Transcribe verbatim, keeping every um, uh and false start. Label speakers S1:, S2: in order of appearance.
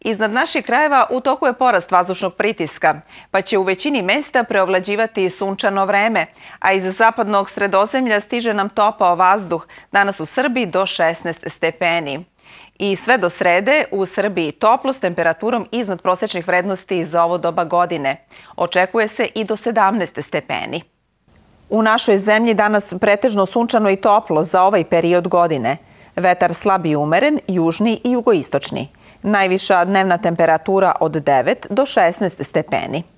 S1: Iznad naših krajeva u toku je porast vazdušnog pritiska, pa će u većini mesta preovlađivati sunčano vreme, a iz zapadnog Sredozemlja stiže nam topao vazduh, danas u Srbiji do šesnaest stepeni. I sve do srede u Srbiji toplo s temperaturom iznad prosečnih vrednosti za ovo doba godine. Očekuje se i do sedamnaest stepeni. U našoj zemlji danas pretežno sunčano i toplo za ovaj period godine. Vetar slab i umeren, južni i jugoistočni. Najviša dnevna temperatura od devet do šesnaest stepeni.